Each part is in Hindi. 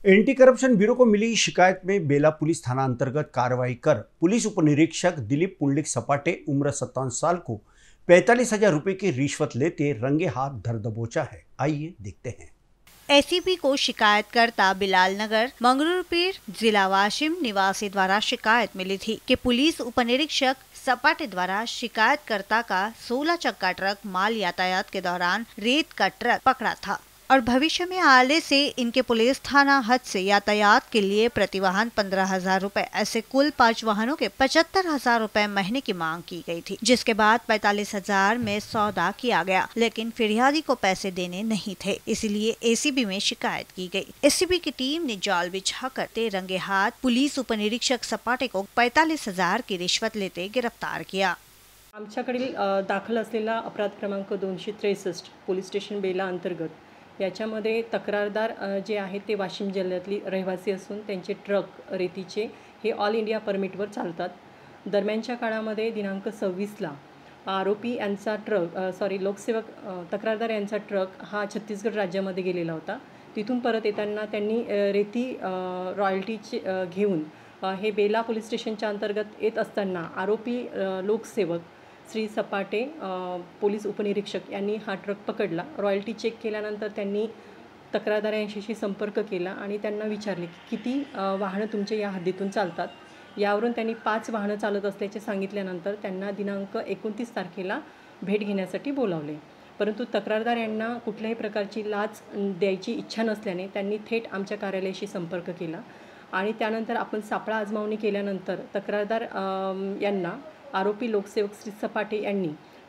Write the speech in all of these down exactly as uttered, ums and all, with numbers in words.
एंटी करप्शन ब्यूरो को मिली शिकायत में बेला पुलिस थाना अंतर्गत कार्रवाई कर पुलिस उपनिरीक्षक दिलीप पुंडलिक सपाटे उम्र सत्तावन साल को पैंतालीस हजार रुपए की रिश्वत लेते रंगे हाथ धर दबोचा है। आइए देखते हैं। एसीपी को शिकायतकर्ता बिलाल नगर मंगरूरपीर जिला वाशिम निवासी द्वारा शिकायत मिली थी कि पुलिस उपनिरीक्षक सपाटे द्वारा शिकायतकर्ता का सोलह चक्का ट्रक माल यातायात के दौरान रेत का ट्रक पकड़ा था और भविष्य में आले से इनके पुलिस थाना हद से यातायात के लिए प्रति वाहन पंद्रह हजार रूपए ऐसे कुल पाँच वाहनों के पचहत्तर हजार रूपए महीने की मांग की गई थी, जिसके बाद पैंतालीस हजार में सौदा किया गया, लेकिन फिरियादी को पैसे देने नहीं थे, इसलिए एसीबी में शिकायत की गई। एसीबी की टीम ने जाल बिछाकर रंगे हाथ पुलिस उपनिरीक्षक सपाटे को पैंतालीस हजार की रिश्वत लेते गिरफ्तार किया। आमच्याकडील दाखल असलेला अपराध क्रमांक दोनशे त्रेसष्ट पोलीस स्टेशन बेला अंतर्गत याच्यामध्ये तक्रारदार जे आहेत ते वाशिम जिल्ह्यातली रहिवासी असून त्यांचे ट्रक रेतीचे हे ऑल इंडिया परमिटवर चालतात। दरम्यानच्या काळामध्ये दिनांक सव्वीसला आरोपी यांचा ट्रक सॉरी लोकसेवक तक्रारदार यांचा ट्रक हा छत्तीसगड राज्यामध्ये गेलेला होता। तिथून परत येताना त्यांनी रेती रॉयल्टीचे घेऊन हे बेला पोलीस स्टेशनच्या अंतर्गत येत असताना आरोपी लोकसेवक श्री सपाटे पोलीस उपनिरीक्षक यांनी हा ट्रक पकडला। रॉयल्टी चेक केल्यानंतर त्यांनी तक्रारदार यांच्याशी संपर्क केला आणि त्यांना विचारले की किती वाहनं तुमच्या या हद्दीतून चालतात। यावरून त्यांनी पाच वाहनं चालत असल्याचे सांगितल्यानंतर त्यांना दिनांक एकोणतीस तारखेला भेट घेण्यासाठी बोलावले, परंतु तक्रारदार यांना कुठल्याही प्रकारची लाच द्यायची इच्छा नसल्याने त्यांनी थेट आमच्या कार्यालयाशी संपर्क केला आणि त्यानंतर आपण सापळा आजमावणी केल्यानंतर तक्रारदार यांना आरोपी लोकसेवक श्री सपाटे यांनी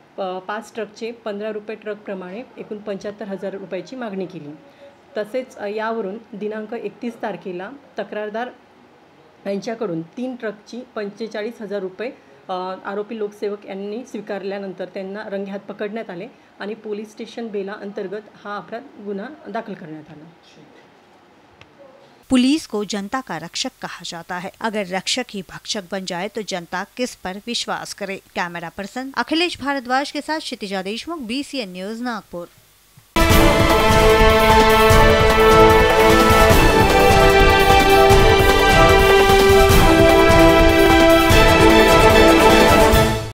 पाच ट्रकचे पंधरा रुपये ट्रकप्रमाणे एकूण पंच्याहत्तर हजार रुपयाची मागणी केली। तसेच यावरून दिनांक एकतीस तारखेला तक्रारदार यांच्याकडून तीन ट्रकची पंचेचाळीस हजार रुपये आरोपी लोकसेवक यांनी स्वीकारल्यानंतर त्यांना रंगेहात पकडण्यात आले आणि पोलीस स्टेशन बेला अंतर्गत हा अपराध गुन्हा दाखल करण्यात आला। पुलिस को जनता का रक्षक कहा जाता है, अगर रक्षक ही भक्षक बन जाए तो जनता किस पर विश्वास करे। कैमरा पर्सन अखिलेश भारद्वाज के साथ क्षितिजा देशमुख, बीसीएन न्यूज, नागपुर।